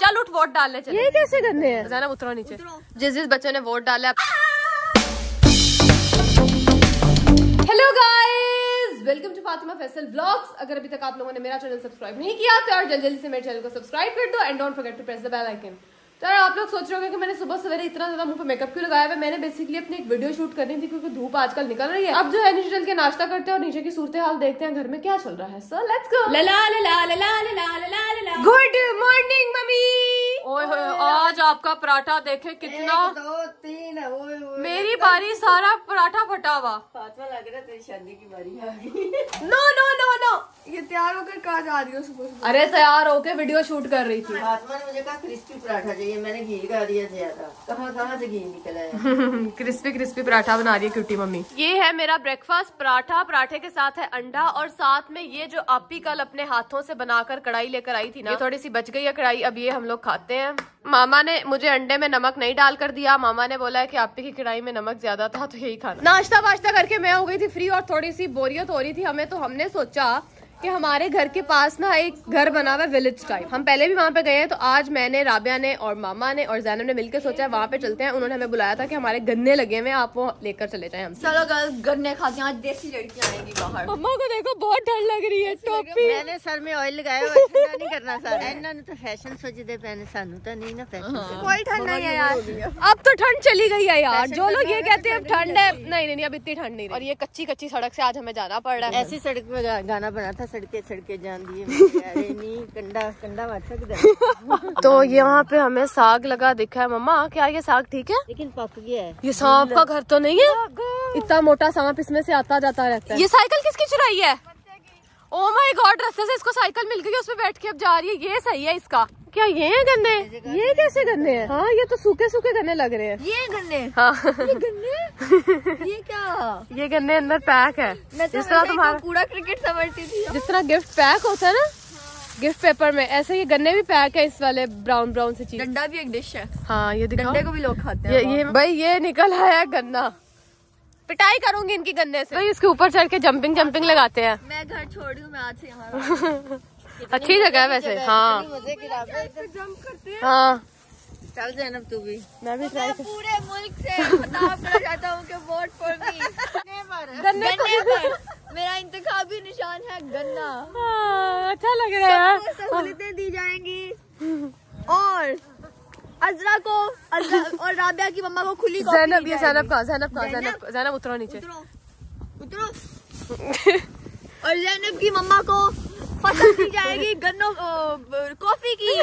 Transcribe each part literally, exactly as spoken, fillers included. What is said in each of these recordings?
चल उठ वोट डालने चले। ये कैसे करने हैं? जैनब उतरो नीचे। जिस जिस बच्चों ने वोट डाला। Hello guys, welcome to Fatima Faisal vlogs. अगर अभी तक आप लोगों ने मेरा चैनल सब्सक्राइब नहीं किया तो यार जल्दी जल्दी से मेरे चैनल को सब्सक्राइब कर दो and don't forget to press the bell icon. तो यार आप लोग सोच रहे होंगे कि मैंने सुबह सवेरे इतना ज्यादा मुंह पे मेकअप क्यों लगाया है। मैंने बेसिकली अपनी एक वीडियो शूट करनी थी क्योंकि धूप आजकल निकल रही है। अब जो है नीचे चल के नाश्ता करते हैं और नीचे की सूरत हाल देखते हैं घर में क्या चल रहा है। So let's go. Good morning mummy. ओए होए, आज आपका पराठा देखे कितना दो तीन ओए ओए। मेरी बारी सारा पराठा फटा हुआ। फातिमा लग रहा है तेरी शादी की बारी आ गई। नो नो नो नो, ये तैयार होकर कहाँ जा रही हो सुबह? अरे तैयार होके वीडियो शूट कर रही थी। फातिमा ने मुझे कहा क्रिस्पी पराठा चाहिए, मैंने घी लगा दिया ज्यादा। कहाँ कहाँ से घी निकला है। क्रिस्पी क्रिस्पी पराठा बना रही है क्यूटी मम्मी। ये है मेरा ब्रेकफास्ट, पराठा, पराठे के साथ है अंडा और साथ में ये जो आपी कल अपने हाथों से बनाकर कढ़ाई लेकर आई थी ना, ये थोड़ी सी बच गई है कढ़ाई। अब ये हम लोग खाते हैं। मामा ने मुझे अंडे में नमक नहीं डाल कर दिया। मामा ने बोला है कि आपी की कढ़ाई में नमक ज्यादा था तो यही खाना। नाश्ता वाश्ता करके मैं हो गई थी फ्री और थोड़ी सी बोरियत हो रही थी हमें, तो हमने सोचा कि हमारे घर के पास ना एक घर बना हुआ है विलेज टाइप। हम पहले भी वहाँ पे गए हैं, तो आज मैंने, राबिया ने और मामा ने और जैनब ने मिलकर सोचा है वहाँ पे चलते हैं। उन्होंने हमें बुलाया था कि हमारे गन्ने लगे हुए, आप वो लेकर चले जाएं हमसे। चलो गन्ने खाते हैं, आज देसी लड़कियां आएंगी बाहर। मम्मा को देखो बहुत ठंड लग रही है। टोपी मैंने सर में ऑयल लगाया हुआ, ठंडा नहीं करना सर। इन्होंने तो फैशन सोचते पहने, सानू तो नहीं ना फैशन। कोई ठंड नहीं है यार, अब तो ठंड चली गई है यार। जो लोग ये कहते हैं अब ठंड है, नहीं नहीं अब इतनी ठंड नहीं। और ये कच्ची कच्ची सड़क से आज हमें जाना पड़ रहा है। ऐसी सड़क पे गाना बना था, सड़के सड़के जान दिए नहीं कंडा कंडा बात सकता। तो यहाँ पे हमें साग लगा दिखा है। मम्मा क्या ये साग ठीक है? लेकिन पक गया है। ये सांप का घर तो नहीं है? इतना मोटा सांप इसमें से आता जाता रहता है। ये साइकिल किसकी चुराई है? ओ माय गॉड, रास्ते से इसको साइकिल मिल गई, उसमें बैठ के अब जा रही है। ये सही है इसका। क्या ये है गन्ने? ये कैसे गन्ने हैं? हाँ ये तो सूखे सूखे गन्ने लग रहे हैं। ये गन्ने? हाँ ये गन्ने? ये क्या? ये गन्ने अंदर पैक है। मैं तो जिस तरह तुम्हारा पूरा क्रिकेट समझती थी। जिस तरह गिफ्ट पैक होता है ना गिफ्ट पेपर में, ऐसे ये गन्ने भी पैक है इस वाले ब्राउन ब्राउन से चीज। गंडा भी एक डिश है। हाँ ये दिखाओ। गन्ने को भी लोग खाते हैं। ये, ये भाई ये निकल आया गन्ना। पिटाई करूंगी इनकी गन्ने से। भाई इसके ऊपर चढ़ के जंपिंग जंपिंग लगाते हैं। मैं घर छोड़ रही हूँ, मैं आज से यहाँ। अच्छी जगह है वैसे। हाँ जंप करते हैं। हाँ चल जैनब तू भी। मैं भी ट्राई कर। पूरे मुल्क से खिताब करना चाहता हूँ कि वोट फॉर मी। गन्ने पर मेरा इंतखाबी निशान है गन्ना। हाँ, अच्छा लग रहा है यार। सहूलियतें दी जाएंगी और अजरा को अजरा और राबिया की मम्मा को खुली कॉफी जैनब, दी ये जाएगी। जैनब का जैनब का जैनब जैनब उतरो नीचे। उतरो उतरो। और जैनब की मम्मा को फसल दी जाएगी गन्नों कॉफी की।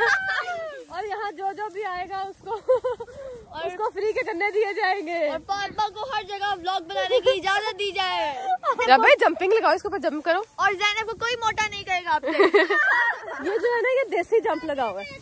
और यहाँ जो जो भी आएगा उसको और उसको फ्री के गन्ने दिए जाएंगे। और पालपा को हर जगह व्लॉग बनाने की इजाजत दी जाए। जब भाई जंपिंग लगाओ, इसके ऊपर जंप करो। और जैनब को कोई मोटा नहीं करेगा आपसे। ये जो है ना ये देसी जंप लगा हुआ है।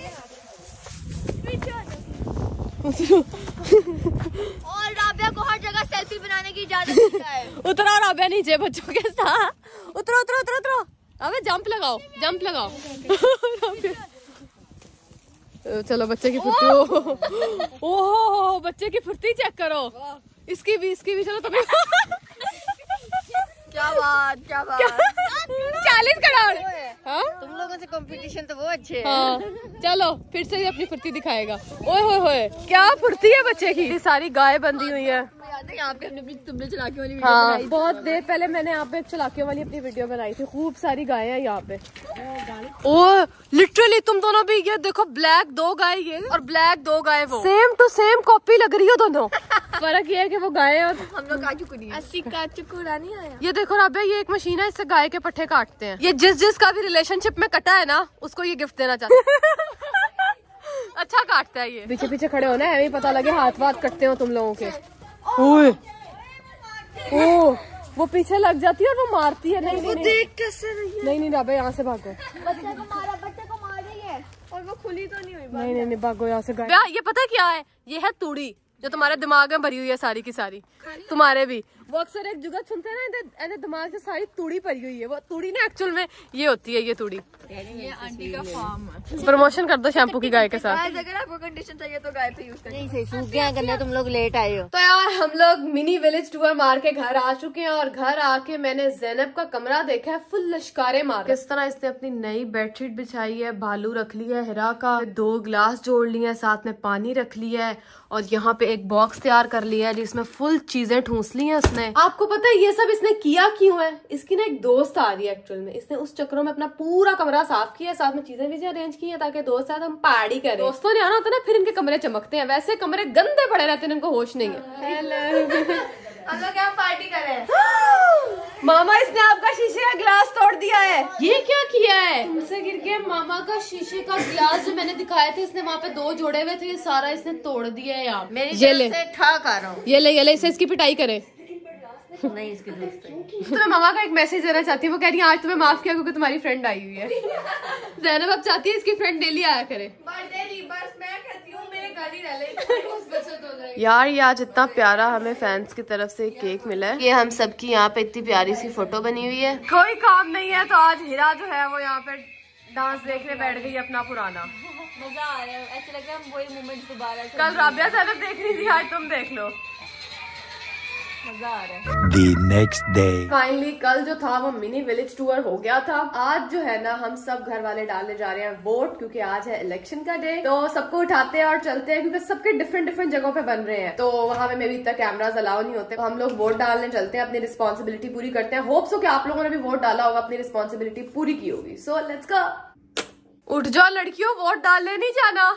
और राबिया को हर जगह सेल्फी बनाने की इजाजत दी जाए। उतरो राबिया नीचे बच्चों के साथ। उतरो उतरो उतरो उतरो। अबे जंप लगाओ, जंप लगाओ। चलो बच्चे की फुर्ती। ओहो बच्चे की फुर्ती चेक करो। इसकी भी इसकी भी। चलो तुम्हें क्या बात क्या बात। चालीस करोड़। हाँ तुम लोगों से कंपटीशन तो वो अच्छे है। हाँ चलो फिर से ही अपनी फुर्ती दिखाएगा। ओए होए होए क्या फुर्ती है बच्चे की। ये सारी गाय बंधी हुई है। यहाँ पे हमने तुमने चलाके वाली वीडियो हाँ बनाई। बहुत देर पहले मैंने यहाँ पे चलाके वाली अपनी वीडियो बनाई थी। खूब सारी गायें हैं यहाँ पे। ओ लिटरली तुम दोनों भी ये देखो, ब्लैक दो गाय ये और ब्लैक दो गाय वो, सेम टू सेम कॉपी लग रही है दोनों। फर्क ये है कि वो गाय और हम लोग काजू कुनी अस्सी काजू कुरा नहीं आया। ये देखो राबिया, ये एक मशीन है, इससे गाय के पट्टे काटते हैं। ये जिस जिसका भी रिलेशनशिप में कटा है ना उसको ये गिफ्ट देना चाहते हैं। अच्छा काटता है ये। पीछे पीछे खड़े होना है, पता लगे हाथ वाथ कटते हो तुम लोगों के। ओए ओ वो पीछे लग जाती है और वो मारती है। नहीं नहीं देख कैसे रही है। नहीं नहीं राबिया यहाँ से भागो। बच्चे को मारा, बच्चे को मार रही है और वो खुली तो नहीं हुई। नहीं नहीं नहीं भागो यहाँ से। ये पता है क्या है? ये है तूड़ी जो तुम्हारे दिमाग में भरी हुई है सारी की सारी, तुम्हारे भी। वो अक्सर एक जुगत सुनते हैं ना, इधर दिमाग से सारी तूड़ी पड़ी हुई है। वो तूड़ी ना एक्चुअल में ये होती है, ये तूड़ी। ये आंटी का फार्म है। प्रमोशन कर दो शैम्पू की गाय के साथ। अगर आपको कंडीशन चाहिए तो गाय पे यूज करें। नहीं सही सूख गया करना, तुम लोग लेट आए हो। तो यार हम लोग मिनी विलेज टूर मार के घर आ चुके हैं और घर आके मैंने ज़ैनब का कमरा देखा है फुल लश्कारे मार। किस तरह इसने अपनी नई बेडशीट बिछाई है, भालू रख लिया है हिरा का, दो गिलास जोड़ लिए हैं, साथ में पानी रख लिया है और यहाँ पे एक बॉक्स तैयार कर लिया है जिसमें फुल चीजें ठूंस ली हैं उसने। आपको पता है ये सब इसने किया क्यों है? इसकी ना एक दोस्त आ रही है एक्चुअल में, इसने उस चक्रों में अपना पूरा कमरा साफ किया, साथ में चीजें भी अरेंज की है ताकि दोस्त साथ हम पार्टी करें। दोस्तों ने आना होता है ना, फिर इनके कमरे चमकते हैं, वैसे कमरे गंदे पड़े रहते हैं, इनको होश नहीं है। हम लोग यहाँ पार्टी कर रहे हैं। मामा इसने आपका शीशे का गिलास तोड़ दिया है। ये क्या किया है? तुमसे गिर के मामा का शीशे का गिलास जो मैंने दिखाए थे, इसने वहाँ पे दो जोड़े हुए थे, ये सारा इसने तोड़ दिया है यार। ये ले ठा कर रहा हूँ, ये ले ये ले इसे इसकी पिटाई करे। नहीं इसकी दोस्त है। तो मैं मामा का एक मैसेज देना चाहती हूँ, वो कह रही है आज तुम्हें माफ किया क्योंकि तुम्हारी फ्रेंड आई हुई है। ज़ैनब अब चाहती है इसकी फ्रेंड डेली आया करे। बस मैं कहती हूँ मेरे घर ही रह ले। यार ये आज इतना प्यारा हमें फैंस की तरफ से केक मिला है, ये हम सबकी यहाँ पे इतनी प्यारी सी फोटो बनी हुई है। कोई काम नहीं है तो आज हिरा जो है वो यहाँ पे डांस देखने बैठ गई अपना पुराना। मजा आ रहा है, ऐसे लग रहा है हम वही मोमेंट्स दोबारा से। कल राबिया ज़्यादा देख रही थी, आज तुम देख लो। मजा आ रहा है। The next day. फाइनली कल जो था वो मिनी विलेज टूर हो गया था। आज जो है ना हम सब घर वाले डालने जा रहे हैं वोट, क्योंकि आज है इलेक्शन का डे। तो सबको उठाते हैं और चलते हैं, क्योंकि सबके डिफरेंट डिफरेंट जगहों पे बन रहे हैं, तो वहां पे मे भी इतना कैमरास अलाउ नहीं होते। तो हम लोग वोट डालने चलते हैं, अपनी रिस्पॉन्सिबिलिटी पूरी करते हैं। होप सो कि आप लोगों ने भी वोट डाला होगा, अपनी रिस्पॉन्सिबिलिटी पूरी की होगी। So let's go. उठ जाओ लड़कियों, वोट डालने नहीं जाना।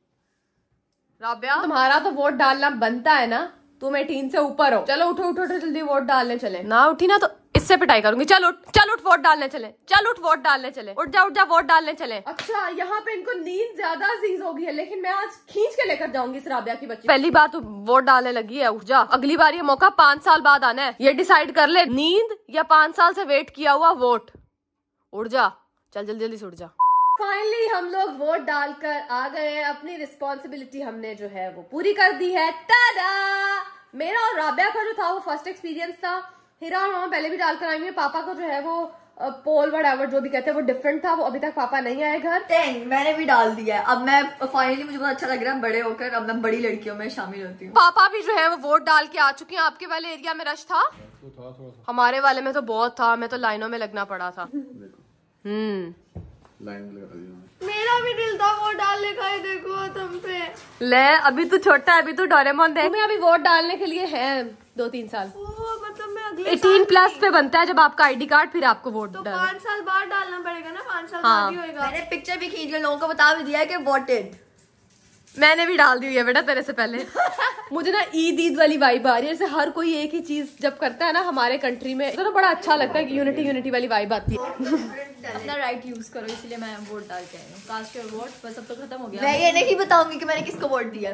राबिया तुम्हारा तो वोट डालना बनता है ना, तुम एटीन से ऊपर हो। चलो उठो उठो उठो जल्दी वोट डालने चले। ना उठी ना तो इससे पिटाई करूंगी। चल उठ चल उठ वोट डालने चले, चल उठ वोट डालने चले, उठ जा उठ जा वोट डालने चले। अच्छा यहाँ पे इनको नींद ज्यादा अजीज हो गई है, लेकिन मैं आज खींच के लेकर जाऊंगी इस राबिया की बच्ची। पहली बार तू वोट डालने लगी है, उठ जा। अगली बार ये मौका पांच साल बाद आना है, ये डिसाइड कर ले, नींद या पांच साल से वेट किया हुआ वोट। उठ जा, चल जल्दी जल्दी से उठ जा। फाइनली हम लोग वोट डालकर आ गए हैं, अपनी रिस्पॉन्सिबिलिटी हमने जो है वो पूरी कर दी है। टाडा! मेरा और राबिया का जो था वो फर्स्ट एक्सपीरियंस था। हिरा और मामा पहले भी डालकर आई हुई। पापा को जो है वो पोल वट जो भी कहते हैं वो डिफरेंट था, वो अभी तक पापा नहीं आए घर। टेन मैंने भी डाल दिया है। अब मैं फाइनली मुझे बहुत अच्छा लग रहा है बड़े होकर, अब मैं बड़ी लड़कियों में शामिल होती हूँ। पापा भी जो है वो वोट डाल के आ चुके हैं। आपके वाले एरिया में रश था? तो था थोड़ा सा। हमारे वाले में तो बहुत था, हमें तो लाइनों में लगना पड़ा था। हम्म लाइन में लगा दिया। मेरा भी दिल था वोट डालने का, देखो तुम पे। ले अभी तू छोटा है, अभी तू डोरेमोन देख। तुम्हें अभी वोट डालने के लिए है दो तीन साल। ओ, मतलब मैं अगले एटीन प्लस पे बनता है जब आपका आईडी कार्ड, फिर आपको वोट तो डालना। पाँच साल बाद डालना पड़ेगा ना, पाँच साल हाँ। बाद ही होएगा। मैंने पिक्चर भी खींच के लोगों को बता भी दिया है कि वोटेड। मैंने भी डाल दी हुई है बेटा तेरे से पहले। मुझे ना ईद ईद वाली वाइब आ रही है, जैसे हर कोई एक ही चीज जब करता है ना हमारे कंट्री में, तो ना बड़ा अच्छा लगता है कि यूनिटी यूनिटी वाली वाइब आती है। अपना राइट यूज करो, इसलिए मैं वोट डाल के आई हूँ। कास्ट योर वोट, बस अब तो खत्म हो गया। मैं ये नहीं बताऊंगी कि मैंने किसको वोट दिया।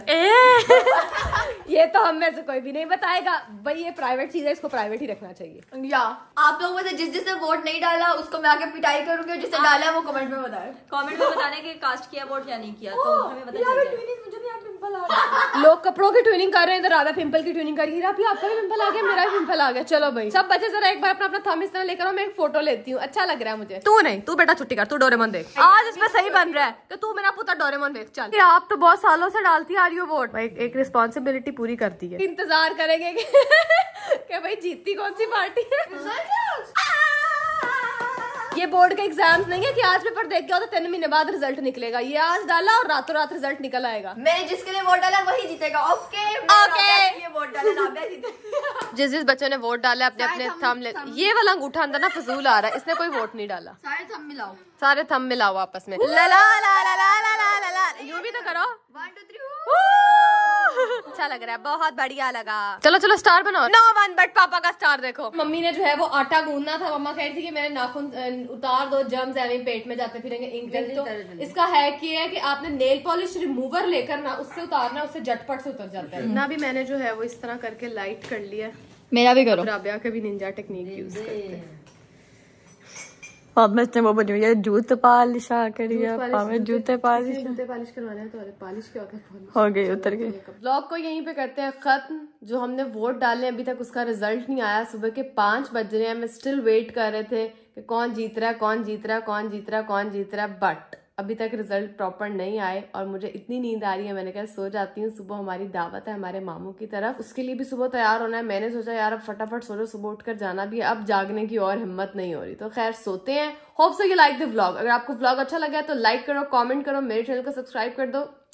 ये तो हम में से कोई भी नहीं बताएगा भाई, ये प्राइवेट चीज है, इसको प्राइवेट ही रखना चाहिए। या आप लोगों में से जिस जिसने वोट नहीं डाला उसको मैं आके पिटाई करूंगी, और जिसने डाला वो कमेंट में बताए। कमेंट में बताने के कास्ट किया वोट या नहीं किया, तो हमें पता चल जाए। लोग कपड़ों की ट्यूनिंग कर रहे हैं, तो राधा पिंपल की ट्यूनिंग कर रही है। आपका भी पिंपल आ गया, मेरा भी पिंपल आ गया। चलो भाई सब बच्चे जरा एक बार अपना अपना थंब इस तरह लेकर आओ, मैं एक फोटो लेती हूँ, अच्छा लग रहा है मुझे। तू नहीं, तू बेटा छुट्टी कर, तू डोरेमोन देख। आज इसमें सही बन रहा है तो तू मेरा पुत्र डोरेमोन देख। चल आप तो बहुत सालों से डालती आ रही हो वोट, एक, एक रिस्पॉन्सिबिलिटी पूरी करती है। इंतजार करेंगे कि भाई जीतती कौन सी पार्टी है। ये बोर्ड के एग्जाम्स नहीं है कि आज पेपर देख के आओ तो तीन महीने बाद रिजल्ट निकलेगा। ये आज डाला और रातों रात रिजल्ट निकल आएगा। मैंने जिसके लिए वोट डाला वही जीतेगा। ओके ओके ये वोट डाला राबिया जीतेगा। जिस जिस बच्चों ने वोट डाला अपने अपने थंब ले। ये वाला अंगूठा अंदर ना फजूल आ रहा है, इसने कोई वोट नहीं डाला। सारे थंब मिलाओ, सारे थंब मिलाओ आपस में। ला ला ला ला ला ला ला ला यूं भी तो करो। One two three. अच्छा लग रहा है, बहुत बढ़िया लगा। चलो चलो स्टार बनाओ। नो वन बट पापा का स्टार देखो। मम्मी ने जो है वो आटा गूंदना था, मम्मा कह रही थी कि मेरे नाखून उतार दो, जर्म्स ऐसे पेट में जाते फिरेंगे इंग्लिश। तो इसका है कि है कि आपने नेल पॉलिश रिमूवर लेकर ना उससे उतारना, उससे झटपट से उतर जाता है ना। भी मैंने जो है वो इस तरह करके लाइट कर लिया। मेरा भी करो। राबिया के भी निंजा टेक्निक यूज करते हैं। पामस ने वो बनी हुई है जूत पालिश करी है, पामस जूते पालिश जूते पालिश करवाने हैं तो पालिश क्या होता है, हो गई उतर गई। व्लॉग को यहीं पे करते हैं खत्म। जो हमने वोट डाले अभी तक उसका रिजल्ट नहीं आया। सुबह के पांच बज रहे हैं, मैं स्टिल वेट कर रहे थे कि कौन जीत रहा है कौन जीत रहा है कौन जीत रहा है कौन जीत रहा है, बट अभी तक रिजल्ट प्रॉपर नहीं आए और मुझे इतनी नींद आ रही है, मैंने कहा सो जाती हूँ। सुबह हमारी दावत है हमारे मामू की तरफ, उसके लिए भी सुबह तैयार होना है। मैंने सोचा यार अब फटाफट सो जाओ, सुबह उठकर जाना भी है, अब जागने की और हिम्मत नहीं हो रही, तो खैर सोते हैं। Hope so you like the vlog. अगर आपको व्लॉग अच्छा लगा है तो लाइक करो, कमेंट करो, मेरे चैनल को सब्सक्राइब कर दो।